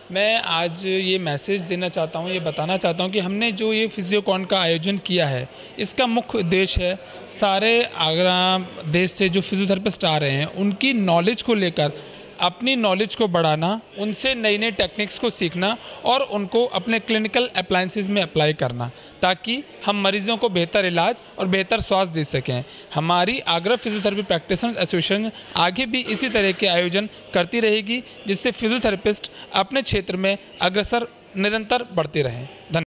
मैं आज ये मैसेज देना चाहता हूँ, ये बताना चाहता हूँ कि हमने जो ये फिजियोकॉन का आयोजन किया है, इसका मुख्य उद्देश्य है सारे आगरा देश से जो फिजियोथेरेपिस्ट आ रहे हैं उनकी नॉलेज को लेकर अपनी नॉलेज को बढ़ाना, उनसे नई नई टेक्निक्स को सीखना और उनको अपने क्लिनिकल अप्लायंसेस में अप्लाई करना, ताकि हम मरीज़ों को बेहतर इलाज और बेहतर स्वास्थ्य दे सकें। हमारी आगरा फिजियोथेरेपी प्रैक्टिशनर्स एसोसिएशन आगे भी इसी तरह के आयोजन करती रहेगी, जिससे फिजियोथेरेपिस्ट अपने क्षेत्र में अग्रसर निरंतर बढ़ते रहें। धन्यवाद।